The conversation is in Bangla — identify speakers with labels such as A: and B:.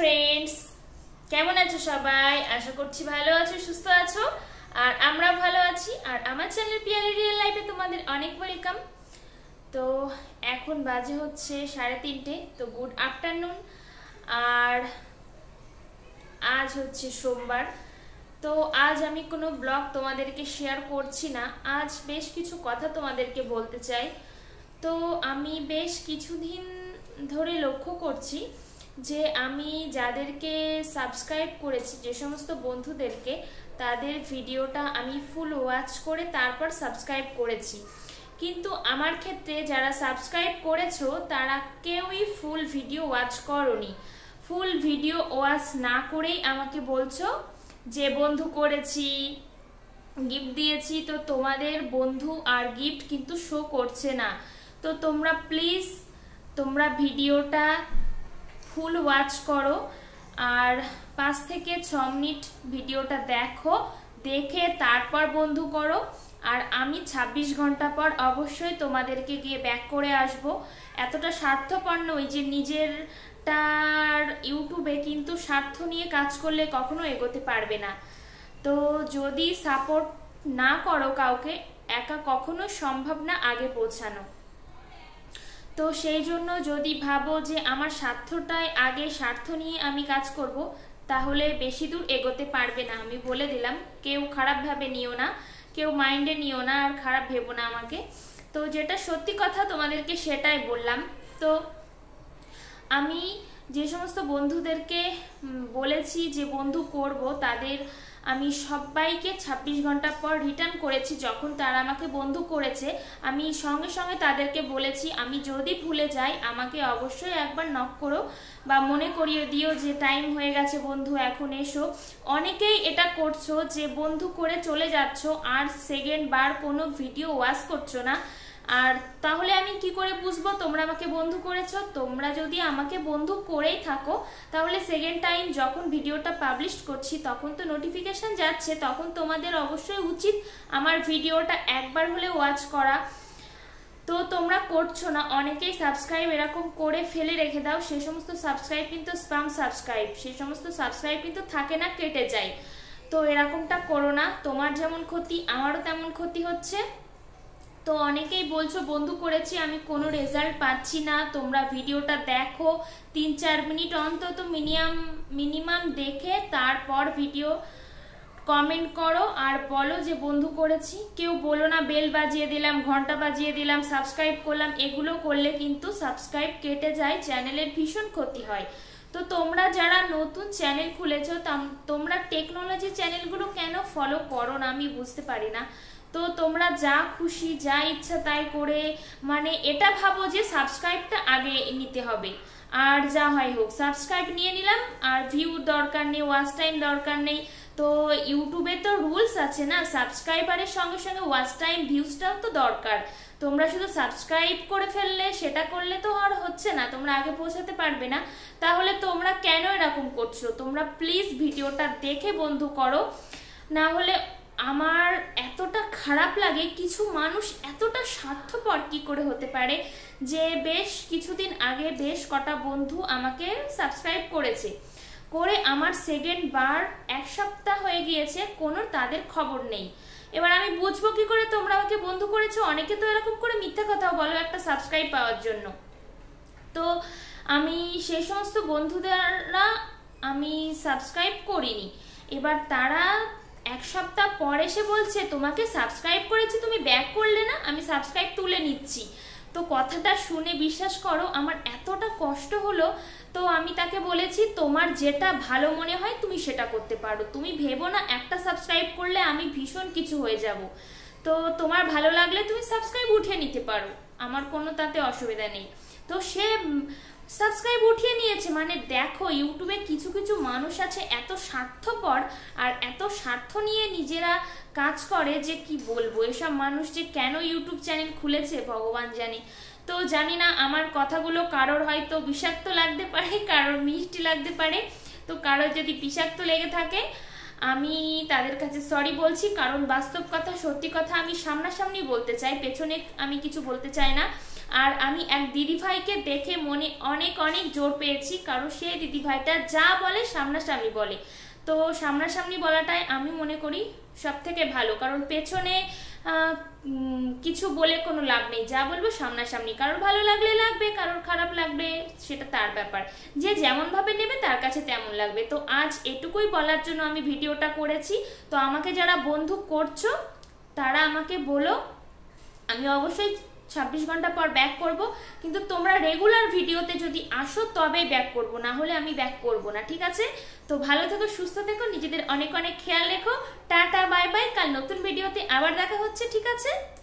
A: फ्रेंड्स কেমন আছো সবাই আশা করছি ভালো আছো সুস্থ আছো আর আমরা ভালো আছি আর আমার চ্যানেল পিয়ালি রিয়েল লাইফে তোমাদের অনেক ওয়েলকাম। তো এখন বাজে হচ্ছে 3:30, তো গুড আফটারনুন। আর আজ হচ্ছে সোমবার, তো আজ আমি কোনো ব্লগ তোমাদেরকে শেয়ার করছি না। আজ বেশ কিছু কথা তোমাদেরকে বলতে চাই। তো আমি বেশ কিছুদিন ধরে লক্ষ্য করছি যে আমি যাদেরকে সাবস্ক্রাইব করেছি, যে সমস্ত বন্ধুদেরকে, তাদের ভিডিওটা আমি ফুল ওয়াচ করে তারপর সাবস্ক্রাইব করেছি। কিন্তু আমার ক্ষেত্রে যারা সাবস্ক্রাইব করেছো তারা কেউই ফুল ভিডিও ওয়াচ করোনি। ফুল ভিডিও ওয়াচ না করেই আমাকে বলছো যে বন্ধু করেছি, গিফট দিয়েছি, তো তোমাদের বন্ধু আর গিফট কিন্তু শো করছে না। তো তোমরা প্লিজ তোমরা ভিডিওটা ফুল ওয়াচ করো আর 5 থেকে 6 মিনিট ভিডিওটা দেখো, দেখে তারপর বন্ধু করো। আর আমি 26 ঘন্টা পর অবশ্যই তোমাদেরকে গিয়ে ব্যাক করে আসব। এতটা স্বার্থপর নই যে নিজেরটার ইউটিউবে কিন্তু স্বার্থ নিয়ে কাজ করলে কখনো এগোতে পারবে না। তো যদি সাপোর্ট না করো কাউকে, একা কখনো সম্ভব না আগে পৌঁছানো। তো সেই জন্য যদি ভাবো যে আমার স্বার্থটাই আগে, স্বার্থ নিয়ে আমি কাজ করব, তাহলে বেশি দূর এগোতে পারবে না। আমি বলে দিলাম, কেউ খারাপভাবে নিও না, কেউ মাইন্ডে নিও না আর খারাপ ভেবো না আমাকে। তো যেটা সত্যি কথা তোমাদেরকে সেটাই বললাম। তো আমি যে সমস্ত বন্ধুদেরকে বলেছি যে বন্ধু করব, তাদের আমি সবাইকে 26 ঘন্টা পর রিটার্ন করেছি। যখন তারা আমাকে বন্ধু করেছে আমি সঙ্গে সঙ্গে তাদেরকে বলেছি আমি যদি ভুলে যাই আমাকে অবশ্যই একবার নক করো বা মনে করিয়ে দিও যে টাইম হয়ে গেছে বন্ধু, এখন এসো। অনেকেই এটা করছো যে বন্ধু করে চলে যাচ্ছ আর সেকেন্ড বার কোনো ভিডিও ওয়াচ করছো না। আর তাহলে আমি কি করে বুঝবো তোমরা আমাকে বন্ধু করেছো? তোমরা যদি আমাকে বন্ধু করেই থাকো তাহলে সেকেন্ড টাইম যখন ভিডিওটা পাবলিশ করছি তখন তো নোটিফিকেশন যাচ্ছে, তখন তোমাদের অবশ্যই উচিত আমার ভিডিওটা একবার হলে ওয়াচ করা। তো তোমরা করছো না, অনেকেই সাবস্ক্রাইব এরকম করে ফেলে রেখে দাও। সে সমস্ত সাবস্ক্রাইব কিন্তু স্প্যাম সাবস্ক্রাইব, সেই সমস্ত সাবস্ক্রাইব কিন্তু থাকে না, কেটে যায়। তো এরকমটা করো না, তোমার যেমন ক্ষতি আমারও তেমন ক্ষতি হচ্ছে। তো অনেকেই বলছো বন্ধু করেছি আমি কোনো রেজাল্ট পাচ্ছি না, তোমরা ভিডিওটা দেখো 3-4 মিনিট অন্তত মিনিমাম দেখে তারপর ভিডিও কমেন্ট করো আর বলো যে বন্ধু করেছি। কেউ বলো না বেল বাজিয়ে দিলাম, ঘন্টা বাজিয়ে দিলাম, সাবস্ক্রাইব করলাম। এগুলো করলে কিন্তু সাবস্ক্রাইব কেটে যায়, চ্যানেলের ভীষণ ক্ষতি হয়। তো তোমরা যারা নতুন চ্যানেল খুলেছো তোমরা টেকনোলজি চ্যানেলগুলো কেন ফলো করো না আমি বুঝতে পারি না। তো তোমরা যা খুশি যা ইচ্ছা তাই করে মানে এটা ভাবো যে সাবস্ক্রাইবটা আগে নিতে হবে, আর যা হয় হোক সাবস্ক্রাইব নিয়ে নিলাম আর ভিউ দরকার নেই, ওয়াচ টাইম দরকার নেই। তো ইউটিউবে তো রুলস আছে না, সাবস্ক্রাইবারের সঙ্গে সঙ্গে ওয়াচ টাইম ভিউজটাও তো দরকার। তোমরা শুধু সাবস্ক্রাইব করে ফেললে, সেটা করলে তো আর হচ্ছে না, তোমরা আগে পৌঁছাতে পারবে না। তাহলে তোমরা কেন এরকম করছো? তোমরা প্লিজ ভিডিওটা দেখে বন্ধু করো, না হলে আমার এতটা খারাপ লাগে। কিছু মানুষ এতটা স্বার্থপর কি করে হতে পারে যে বেশ কিছুদিন আগে বেশ কটা বন্ধু আমাকে সাবস্ক্রাইব করেছে, করে আমার সেকেন্ড বার 1 সপ্তাহ হয়ে গিয়েছে, কোনো তাদের খবর নেই। এবার আমি বুঝবো কি করে তোমরা আমাকে বন্ধু করেছো? অনেকে তো এরকম করে মিথ্যা কথাও বলো একটা সাবস্ক্রাইব পাওয়ার জন্য। তো আমি সেই সমস্ত বন্ধুদেরা আমি সাবস্ক্রাইব করিনি। এবার তারা 1 সপ্তাহ পর এসে বলছে তোমাকে সাবস্ক্রাইব করেছি তুমি ব্যাক করলে না, আমি সাবস্ক্রাইব তুলে নিচ্ছি। তো কথাটা শুনে বিশ্বাস করো আমার এতটা কষ্ট হলো। তো আমি তাকে বলেছি তোমার যেটা ভালো মনে হয় তুমি সেটা করতে পারো, তুমি ভেবো না একটা সাবস্ক্রাইব করলে আমি ভীষণ কিছু হয়ে যাব। তো তোমার ভালো লাগলে তুমি সাবস্ক্রাইব উঠিয়ে নিতে পারো, আমার কোনো তাতে অসুবিধা নেই। তো সে সাবস্ক্রাইব উঠিয়ে নিয়েছে। মানে দেখো ইউটিউবে কিছু কিছু মানুষ আছে এত স্বার্থপর আর এত স্বার্থ নিয়ে নিজেরা কাজ করে যে কি বলবো। এসব মানুষ যে কেন ইউটিউব চ্যানেল খুলেছে ভগবান জানে। তো জানি না আমার কথাগুলো কারোর হয়তো বিষাক্ত লাগতে পারে, কারোর মিষ্টি লাগতে পারে। তো কারোর যদি বিষাক্ত লেগে থাকে আমি তাদের কাছে সরি বলছি, কারণ বাস্তব কথা সত্যি কথা আমি সামনাসামনি বলতে চাই, পেছনে আমি কিছু বলতে চাই না। আর আমি এক দিদিভাইকে দেখে মনে অনেক অনেক জোর পেয়েছি, কারণ সেই দিদিভাইটা যা বলে সামনাসামনি বলে। তো সামনাসামনি বলাটাই আমি মনে করি সব থেকে ভালো, কারণ পেছনে কিছু বলে কোনো লাভ নেই। যা বলবো সামনাসামনি, কারোর ভালো লাগলে লাগবে, কারোর খারাপ লাগবে সেটা তার ব্যাপার, যে যেমন ভাবে নেবে তার কাছে তেমন লাগবে। তো আজ এটুকুই বলার জন্য আমি ভিডিওটা করেছি। তো আমাকে যারা বন্ধু করছো তারা আমাকে বলো, আমি অবশ্যই 26 ঘন্টা পর ব্যাক করব, কিন্তু তোমরা রেগুলার ভিডিওতে যদি আসো তবেই ব্যাক করব, না হলে আমি ব্যাক করব না, ঠিক আছে? তো ভালো থেকো, সুস্থ থেকো, নিজেদের অনেক অনেক খেয়াল রেখো। Tata, bye bye. কাল নতুন ভিডিওতে আবার দেখা হচ্ছে, ঠিক আছে?